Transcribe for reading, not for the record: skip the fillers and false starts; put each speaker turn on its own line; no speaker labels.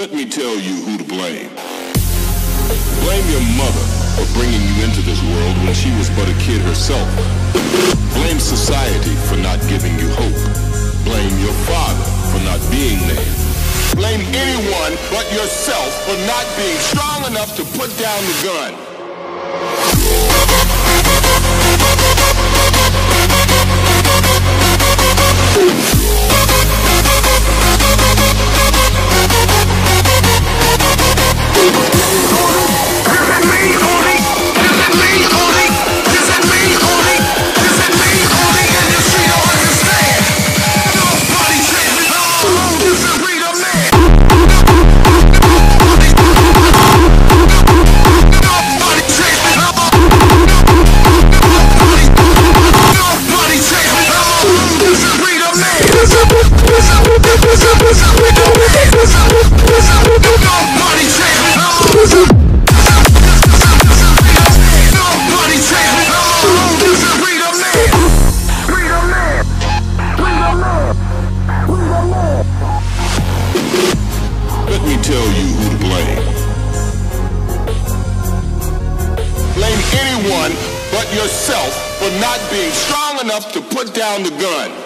Let me tell you who to blame. Blame your mother for bringing you into this world when she was but a kid herself. Blame society for not giving you hope. Blame your father for not being there. Blame anyone but yourself for not being strong enough to put down the gun. Let me tell you who to blame. Blame anyone but yourself for not being strong enough to put down the gun.